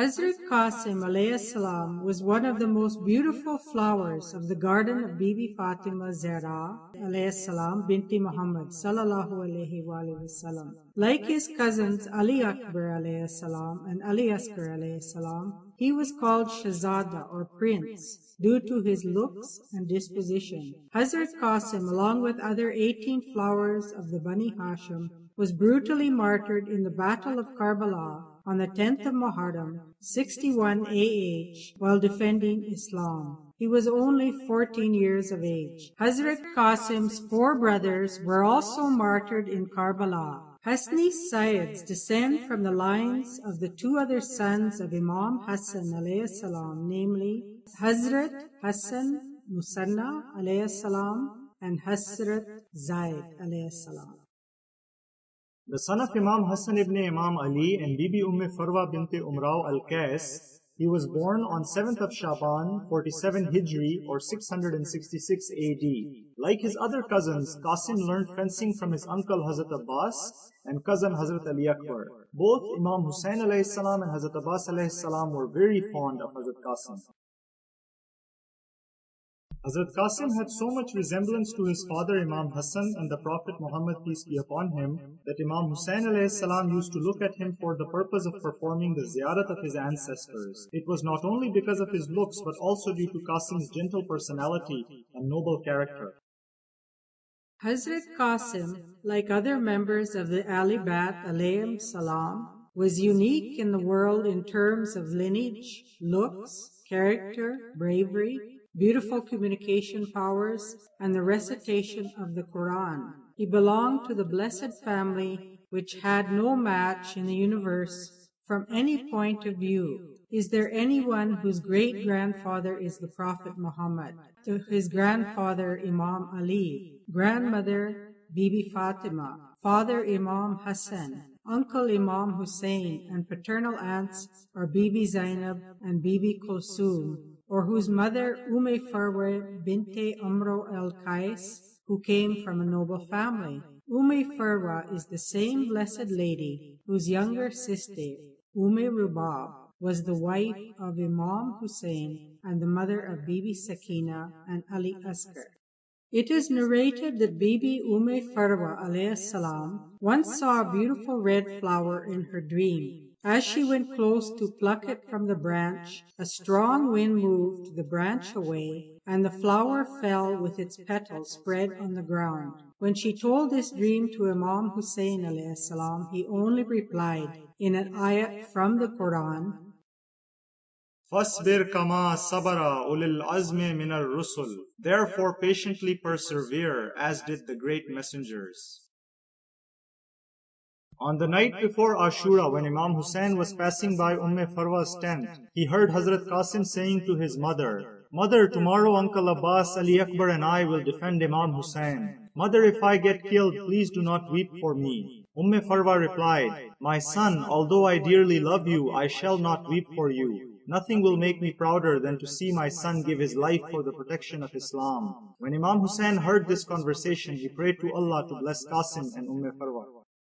Hazrat Qasim alayhi salam was one of the most beautiful flowers of the garden of Bibi Fatima Zahra alayhi salam binti Muhammad sallallahu alayhi wa sallam. Like his cousins Ali Akbar alayhi salam and Ali Asghar alayhi salam, he was called Shahzada or Prince due to his looks and disposition. Hazrat Qasim, along with other 18 flowers of the Bani Hashim, was brutally martyred in the Battle of Karbala on the 10th of Muharram, 61 AH, while defending Islam. He was only 14 years of age. Hazrat Qasim's 4 brothers were also martyred in Karbala. Hasni Sayyids descend from the lines of the 2 other sons of Imam Hassan alayhi salam, namely Hazrat Hassan Musanna alayhi salam and Hazrat Zaid alayhi salam. The son of Imam Hassan ibn Imam Ali and Bibi Farwa binti Umrao al-Qais, he was born on 7th of Shaban, 47 Hijri or 666 AD. Like his other cousins, Qasim learned fencing from his uncle Hazrat Abbas and cousin Hazrat Ali Akbar. Both Imam Hussain alayhi salam and Hazrat Abbas alayhi salam were very fond of Hazrat Qasim. Hazrat Qasim had so much resemblance to his father Imam Hassan and the Prophet Muhammad peace be upon him that Imam Hussain alayhi salam used to look at him for the purpose of performing the ziyarat of his ancestors. It was not only because of his looks but also due to Qasim's gentle personality and noble character. Hazrat Qasim, like other members of the Ali Bat alayhim salam, was unique in the world in terms of lineage, looks, character, bravery, beautiful communication powers, and the recitation of the Quran. He belonged to the blessed family which had no match in the universe from any point of view. Is there anyone whose great-grandfather is the Prophet Muhammad, to his grandfather Imam Ali, grandmother Bibi Fatima, father Imam Hassan, uncle Imam Hussein, and paternal aunts are Bibi Zainab and Bibi Kulsum, or whose mother Farwa binti Umrao al-Qais, who came from a noble family. Farwa is the same blessed lady whose younger sister, Rubab, was the wife of Imam Hussein and the mother of Bibi Sakina and Ali Asghar. It is narrated that Bibi Farwa alayhi salam once saw a beautiful red flower in her dream. As she went close to pluck it from the branch, a strong wind moved the branch away, and the flower fell with its petals spread on the ground. When she told this dream to Imam Hussein alayhi salam, he only replied in an ayat from the Quran, فَاصْبِرْ كَمَا صَبَرَ أُولِي الْعَزْمِ مِنَ الرُّسُلِ. Therefore patiently persevere, as did the great messengers. On the night before Ashura, when Imam Hussain was passing by Farwa's tent, he heard Hazrat Qasim saying to his mother, "Mother, tomorrow Uncle Abbas, Ali Akbar and I will defend Imam Hussain. Mother, if I get killed, please do not weep for me." Farwa replied, "My son, although I dearly love you, I shall not weep for you. Nothing will make me prouder than to see my son give his life for the protection of Islam." When Imam Hussain heard this conversation, he prayed to Allah to bless Qasim and Farwa.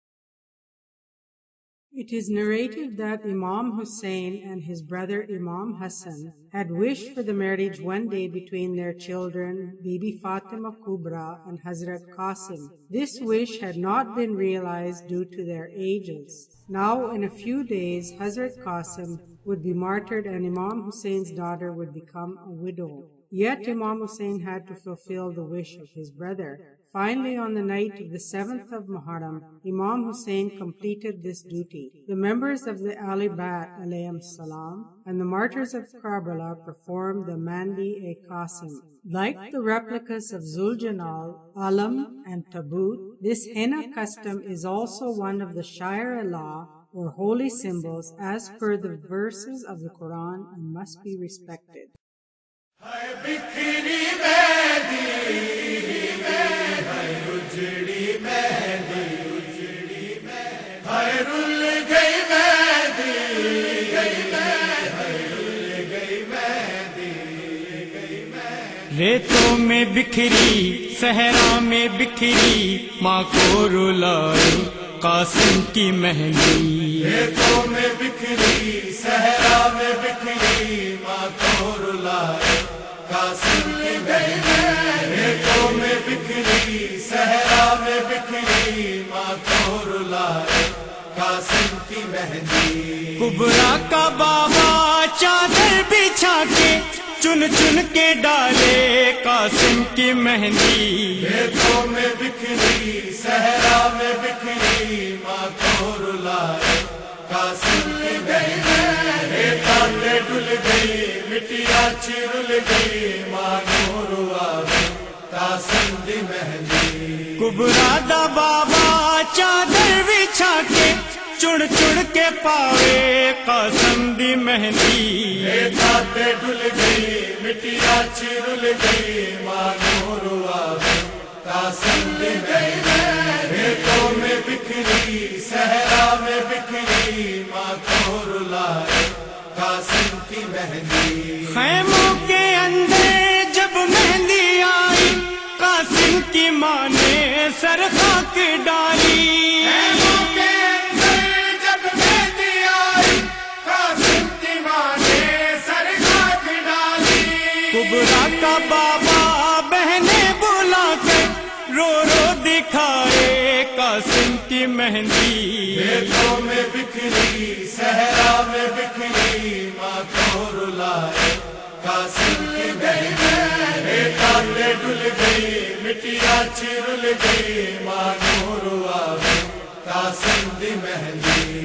It is narrated that Imam Hussein and his brother Imam Hassan had wished for the marriage one day between their children, Bibi Fatima Kubra and Hazrat Qasim. This wish had not been realized due to their ages. Now, in a few days, Hazrat Qasim would be martyred and Imam Hussein's daughter would become a widow. Yet Imam Hussein had to fulfill the wish of his brother. Finally, on the night of the 7th of Muharram, Imam Hussein completed this duty. The members of the Ali Bat alayhim salam and the martyrs of Karbala performed the Mandi-e-Qasim. Like the replicas of Zuljanal, Alam, and Tabut, this henna custom is also one of the Shair-e-Allah, or holy symbols, as per the verses of the Quran, and must be respected. रेतों में बिखरी सहरा में बिखरी माँ को रुलाए कासिम की मेहंदी। खेतों में बिखरी सहरा में बिखरी माँ को रुलाए कासिम की मेहंदी। खेतों में बिखरी सहरा में बिखरी माँ को रुलाए कासिम की मेहंदी। कुबरा का बाबा चादर बिछा के चुन चुन के डाले कासिम की मेहंदी। खेतों में बिखरी सहरा में बिखरी माँ को रुलाए कासिम की मेहंदी। ताले डुल गई मिट्टियाँ चिरुल गई माँ को रुआवे कासिम की मेहंदी। कुबरा दा बाबा चादर बिछा के चुन चुन के पावे कासिम दी मेहंदी। ताले डुल गई मिट्टियाँ चिरुल गई माँ को रुआवे कासिम की मेहंदी। खेतों में बिखरी सहरा में बिखरी माँ को रुलाए कासिम की मेहंदी। खैमों के अंदर जब मेहंदी आई कासिम की माँ ने सर खाक डाली। खैमों के अंदर जब मेहंदी आई कासिम की माँ ने सर खाक डाली। कुबरा का बाबा बहने बुला के रो रो दिखाए कासिम की मेहंदी। खेतों में बिखरी सहरा में बिखरी माँ को रुलाए कासिम की मेहंदी। ताले डुल गई मिट्टियाँ चिरुल गई माँ को रुआवे कासिम की mehndi.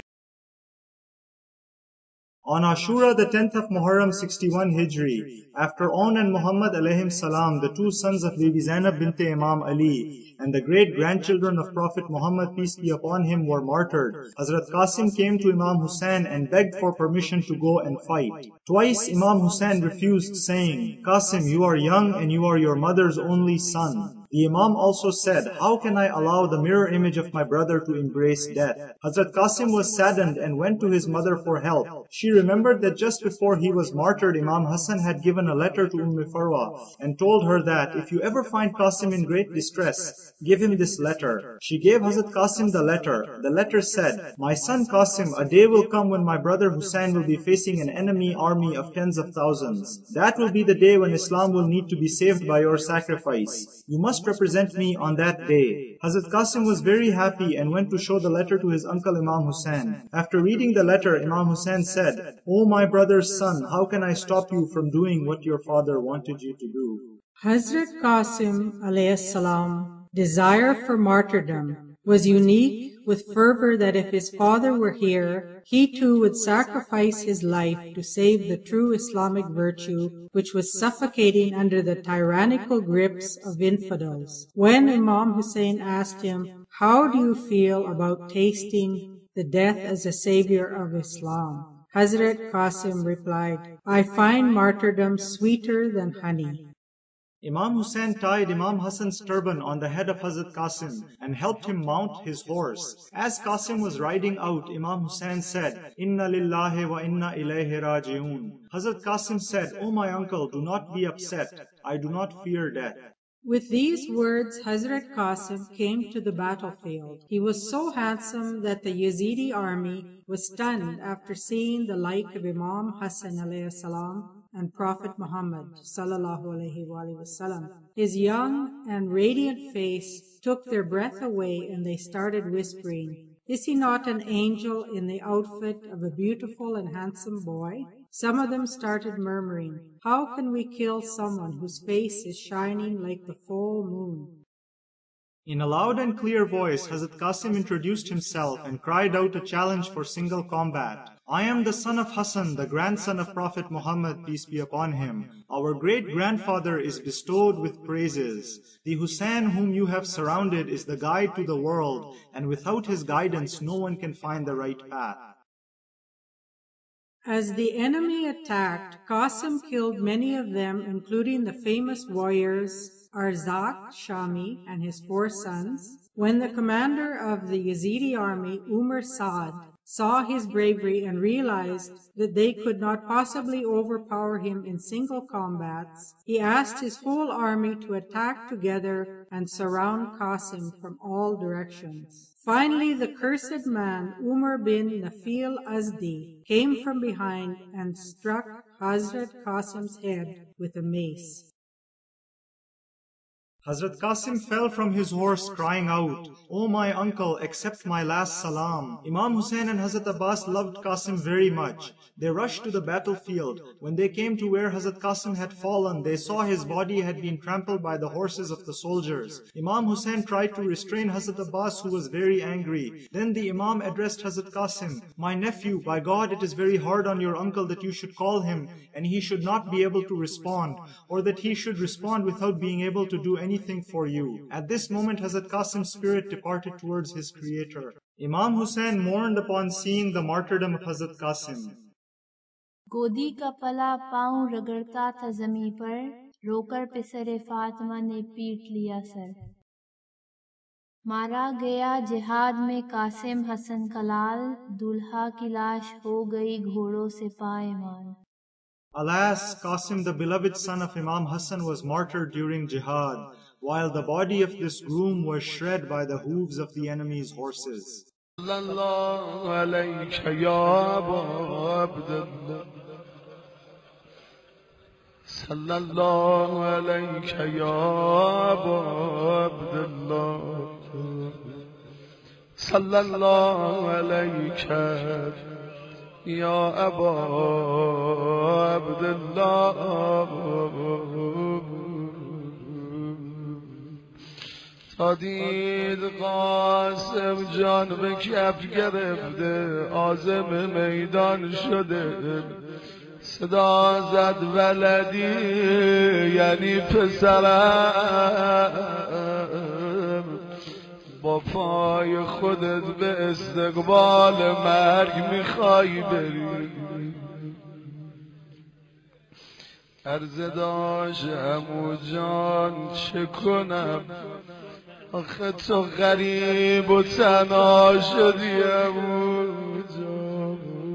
On Ashura, the 10th of Muharram 61 Hijri, after On and Muhammad alayhim salam, the two sons of Bibi Zainab bint Imam Ali, and the great-grandchildren of Prophet Muhammad, peace be upon him, were martyred, Hazrat Qasim came to Imam Hussain and begged for permission to go and fight. Twice Imam Hussain refused, saying, Qasim, you are young and you are your mother's only son. The Imam also said, how can I allow the mirror image of my brother to embrace death? Hazrat Qasim was saddened and went to his mother for help. She remembered that just before he was martyred, Imam Hassan had given a letter to Farwa and told her that, if you ever find Qasim in great distress, give him this letter. She gave Hazrat Qasim the letter. The letter said, my son Qasim, a day will come when my brother Hussain will be facing an enemy army of tens of thousands. That will be the day when Islam will need to be saved by your sacrifice. You must represent me on that day. Hazrat Qasim was very happy and went to show the letter to his uncle Imam Hussain. After reading the letter, Imam Hussain said, O my brother's son, how can I stop you from doing what your father wanted you to do? Hazrat Qasim alayhi salam desire for martyrdom was unique with fervor that if his father were here, he too would sacrifice his life to save the true Islamic virtue, which was suffocating under the tyrannical grips of infidels. When Imam Hussain asked him, how do you feel about tasting the death as a savior of Islam? Hazrat Qasim replied, I find martyrdom sweeter than honey. Imam Hussain tied Imam Hassan's turban on the head of Hazrat Qasim and helped him mount his horse. As Qasim was riding out, Imam Hussain said, Inna lillahi wa inna ilayhi raji'un. Hazrat Qasim said, O my uncle, do not be upset. I do not fear death. With these words, Hazrat Qasim came to the battlefield. He was so handsome that the Yazidi army was stunned after seeing the like of Imam Hassan alayhi salam and Prophet Muhammad sallallahu alaihi wasallam. His young and radiant face took their breath away and they started whispering, is he not an angel in the outfit of a beautiful and handsome boy? Some of them started murmuring, how can we kill someone whose face is shining like the full moon? In a loud and clear voice, Hazrat Qasim introduced himself and cried out a challenge for single combat. I am the son of Hassan, the grandson of Prophet Muhammad, peace be upon him. Our great-grandfather is bestowed with praises. The Hussain whom you have surrounded is the guide to the world, and without his guidance no one can find the right path. As the enemy attacked, Qasim killed many of them, including the famous warriors Arzak, Shami, and his 4 sons. When the commander of the Yazidi army, Umar Saad, saw his bravery and realized that they could not possibly overpower him in single combats, he asked his whole army to attack together and surround Qasim from all directions. Finally, the cursed man, Umar bin Nafil Azdi, came from behind and struck Hazrat Qasim's head with a mace. Hazrat Qasim fell from his horse crying out, "O my uncle, accept my last salam." Imam Hussain and Hazrat Abbas loved Qasim very much. They rushed to the battlefield. When they came to where Hazrat Qasim had fallen, they saw his body had been trampled by the horses of the soldiers. Imam Hussain tried to restrain Hazrat Abbas, who was very angry. Then the Imam addressed Hazrat Qasim, "My nephew, by God it is very hard on your uncle that you should call him and he should not be able to respond, or that he should respond without being able to do anything for you." At this moment Hazrat Qasim's spirit departed towards his creator. Imam Hussain mourned upon seeing the martyrdom of Hazrat Qasim. गोदी का पला पाँव रगड़ता था ज़मीं पर, रोकर पिसरे फातिमा ने पीट लिया sir. मारा गया जिहाद में कासिम हसन कलाल, दूल्हा की लाश हो गई घोड़ों से पायमाल। Alas, Qasim, the beloved son of Imam Hassan, was martyred during jihad, while the body of this groom was shred by the hooves of the enemy's horses. Sallallahu alayka ya Aba Abdullah. Sallallahu alayka ya Aba Abdullah. Sallallahu alayka ya Aba Abdullah. دید قاسم جان به کف گرفته، عازم میدان شده، صدا زد ولدی یعنی پسرم، با پای خودت به استقبال مرگ میخوای بری. عرض داشت عمو جان چه کنم، آخه تو غریب و تنها شدی عمو جان.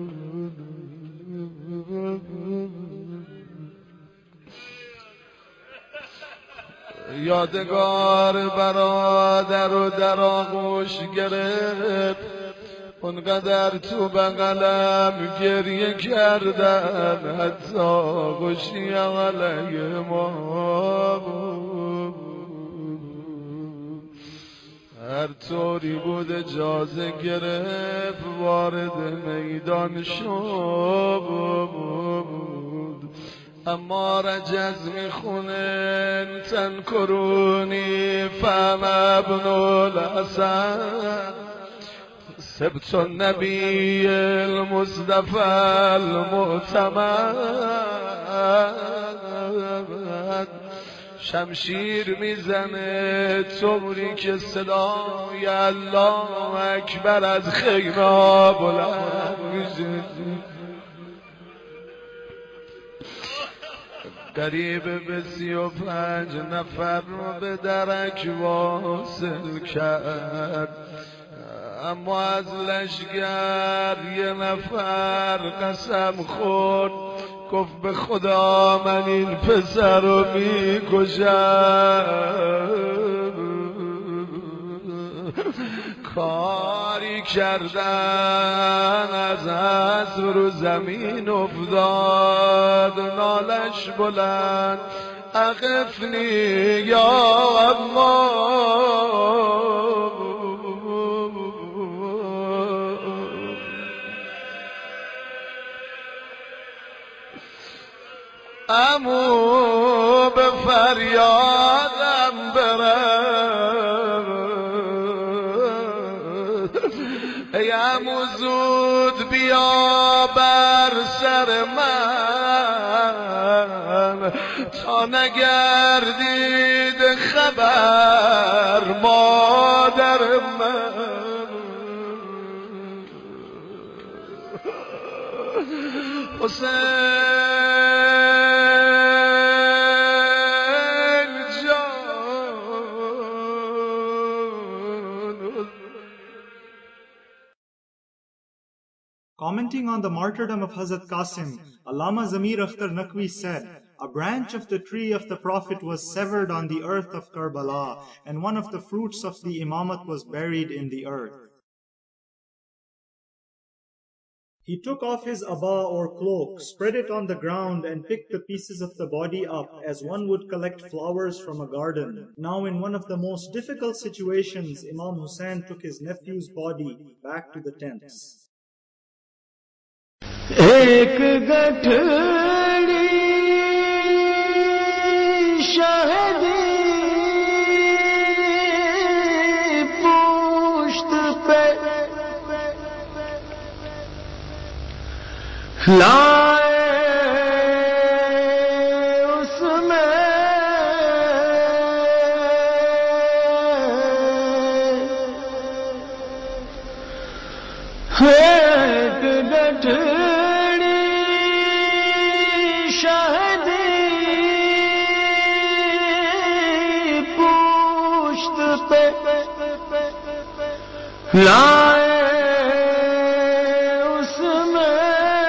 یادگار برادر و در آغوش گرفت، اونقدر تو بغلم گریه کردن، حتی غشی علیه ما بود. هر طوری بود اجازه گرفت وارد میدان شد، اما رجز میخونه تن کرونی فهم ابن الحسن سبت النبی المصطفى المعتمد. شمشیر میزنه طوری که صدای الله اکبر از خیمه بلند میشه. قریب به 35 نفر رو به درک واصل کرد، اما از لشگر یه نفر قسم خورد، گفت به خدا من این پسر رو میکشم. کاری کردن از اسب رو زمین افتاد، نالش بلند اقفنی یا الله. عمو به فریادم برم، ای عمو زود بیا بر سر من، تا نگردید خبر مادر من. حسین Commenting on the martyrdom of Hazrat Qasim, Allama Zamir Akhtar Naqvi said, "A branch of the tree of the Prophet was severed on the earth of Karbala, and one of the fruits of the Imamat was buried in the earth. He took off his abba or cloak, spread it on the ground, and picked the pieces of the body up as one would collect flowers from a garden. Now in one of the most difficult situations, Imam Hussain took his nephew's body back to the tents. ایک گٹھڑی شہدی پشت پہ لائے اس میں ایک گٹھڑی لائے اس میں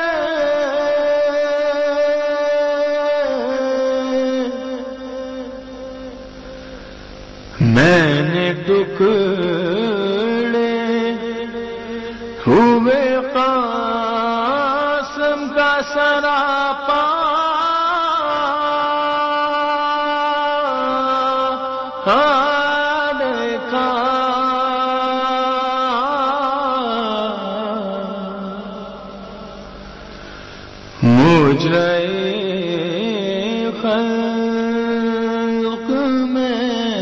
میں نے ٹکڑے ہوئے قاسم کا سراپا دیکھا مجھے خلق میں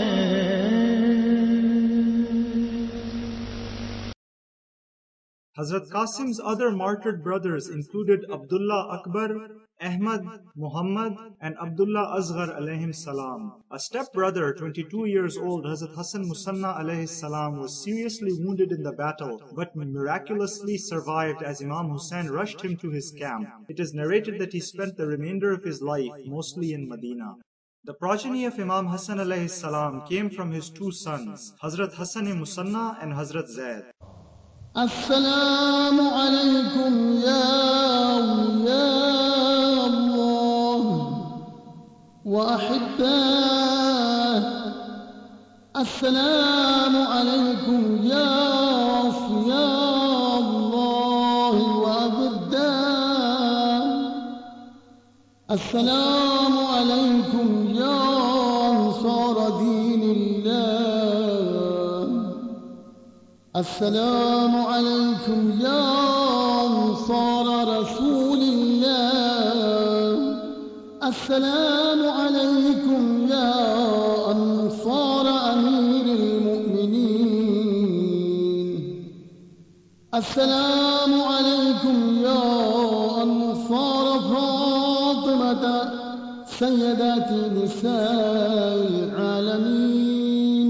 Hazrat Qasim's other martyred brothers included Abdullah Akbar, Ahmad, Muhammad, and Abdullah Asghar alayhim salam. A step-brother, 22 years old, Hazrat Hassan Musanna alayhi salam, was seriously wounded in the battle, but miraculously survived as Imam Hussain rushed him to his camp. It is narrated that he spent the remainder of his life mostly in Medina. The progeny of Imam Hassan alayhi salam came from his two sons, Hazrat Hassan Musanna and Hazrat Zaid. السلام عليكم يا أولياء الله وأحباه السلام عليكم يا أصفياء الله وأبداه السلام عليكم يا أنصار دين الله السلام عليكم يا أنصار رسول الله السلام عليكم يا أنصار أمير المؤمنين السلام عليكم يا أنصار فاطمة سيدات نساء العالمين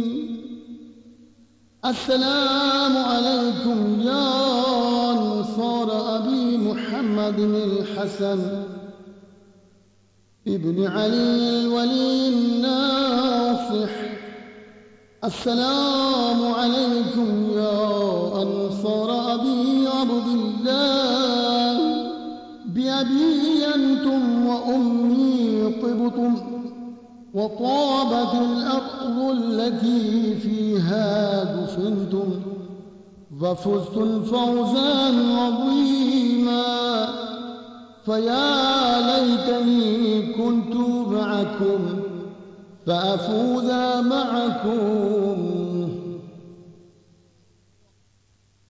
السلام عليكم يا أنصار أبي محمد الحسن ابن علي الولي الناصح السلام عليكم يا أنصار أبي عبد الله بأبي أنتم وأمي طبتم وطابت الأرض التي فيها دفنتم وفزتم فوزا عظيما فيا ليتني كنت معكم فأفوز معكم